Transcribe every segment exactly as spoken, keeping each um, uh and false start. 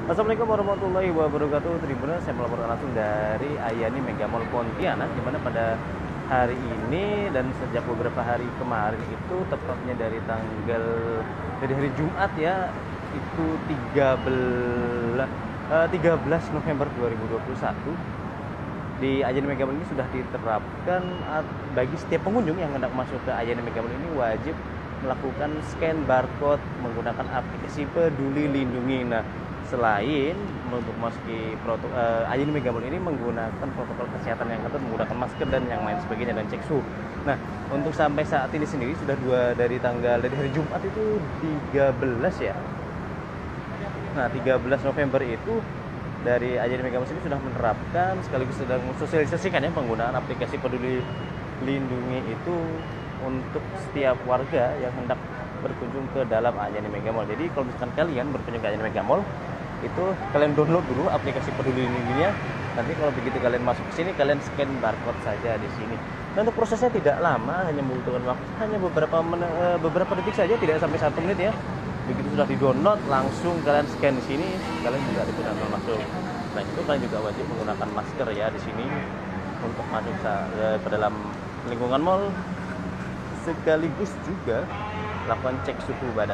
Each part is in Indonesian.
Assalamualaikum warahmatullahi wabarakatuh. Tribuners, saya melaporkan langsung dari Ayani Mega Mall Pontianak, di mana pada hari ini dan sejak beberapa hari kemarin itu, tepatnya dari tanggal dari hari Jumat ya, itu tiga belas eh, tiga belas November dua ribu dua puluh satu, di Ayani Mega Mall ini sudah diterapkan eh, bagi setiap pengunjung yang hendak masuk ke Ayani Mega Mall ini wajib melakukan scan barcode menggunakan aplikasi Peduli Lindungi. Nah, selain untuk memasuki protokol uh, Ayani Mega Mall ini menggunakan protokol kesehatan yang ketat, menggunakan masker dan yang lain sebagainya, dan cek suhu. Nah, untuk sampai saat ini sendiri sudah dua dari tanggal dari hari Jumat itu tiga belas ya. Nah, tiga belas November itu dari Ayani Mega Mall ini sudah menerapkan sekaligus sedang mensosialisasikan ya penggunaan aplikasi Peduli Lindungi itu untuk setiap warga yang hendak berkunjung ke dalam Ayani Mega Mall. Jadi kalau misalkan kalian berkunjung ke Ayani Mega Mall, itu kalian download dulu aplikasi Peduli Lindunginya. Nanti kalau begitu kalian masuk ke sini, kalian scan barcode saja di sini. Dan untuk prosesnya tidak lama, hanya membutuhkan waktu hanya beberapa men beberapa detik saja, tidak sampai satu menit ya. Begitu sudah di-download, langsung kalian scan di sini, kalian juga diperbolehkan masuk. Nah, itu kalian juga wajib menggunakan masker ya di sini untuk masuk ke dalam lingkungan mall, sekaligus juga lakukan cek suhu badan.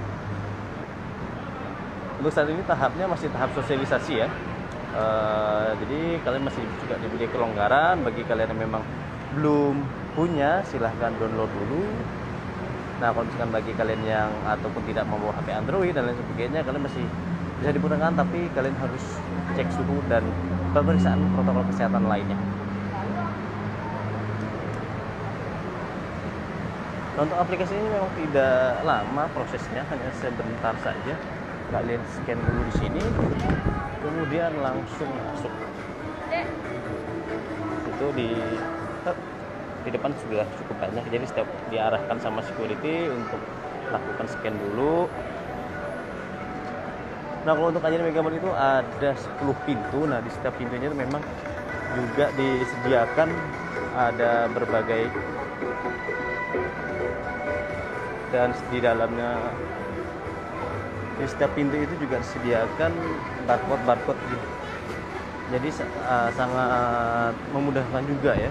Untuk saat ini tahapnya masih tahap sosialisasi ya. E, jadi kalian masih juga diberi kelonggaran. Bagi kalian yang memang belum punya, silahkan download dulu. Nah, kalau misalkan bagi kalian yang ataupun tidak membawa H P Android dan lain sebagainya, kalian masih bisa digunakan, tapi kalian harus cek suhu dan pemeriksaan protokol kesehatan lainnya. Untuk aplikasi ini memang tidak lama prosesnya, hanya sebentar saja. Kalian scan dulu di sini, kemudian langsung masuk. Itu di di depan sudah cukup banyak, jadi setiap diarahkan sama security untuk lakukan scan dulu. Nah, kalau untuk Ayani Mega Mall itu ada sepuluh pintu. Nah, di setiap pintunya itu memang juga disediakan ada berbagai, dan di dalamnya di setiap pintu itu juga disediakan barcode barcode gitu. Jadi uh, sangat memudahkan juga ya,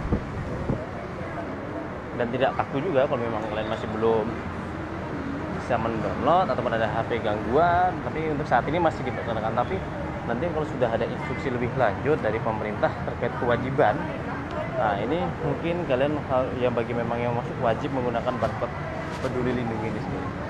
dan tidak kaku juga kalau memang kalian masih belum bisa mendownload ataupun ada H P gangguan. Tapi untuk saat ini masih diperkenalkan, tapi nanti kalau sudah ada instruksi lebih lanjut dari pemerintah terkait kewajiban, nah ini mungkin kalian yang bagi memang yang masuk wajib menggunakan barcode Peduli Lindungi di sini.